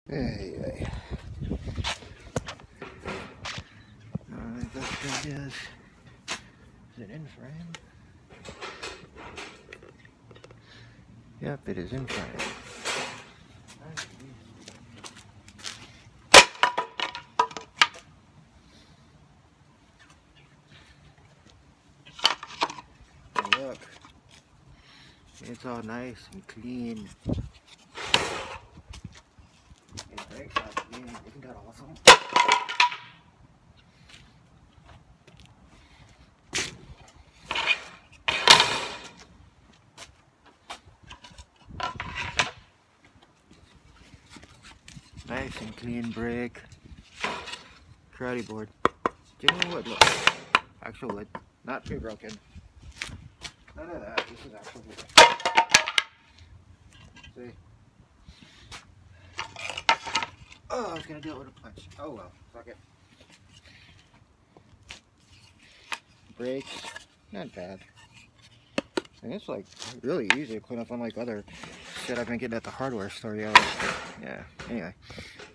Hey, hey. This thing is it in frame? Yep, it is in frame. Look, it's all nice and clean. It breaks out clean. Isn't that awesome? Nice and clean brake. Karate board. Genuine wood, look. Actual wood. Not pre-broken. None of that. This is actual wood. See? Oh, I was gonna do it with a punch. Oh well. Fuck it. Brakes. Not bad. And it's like really easy to clean up unlike other shit I've been getting at the hardware store. Yeah. Anyway.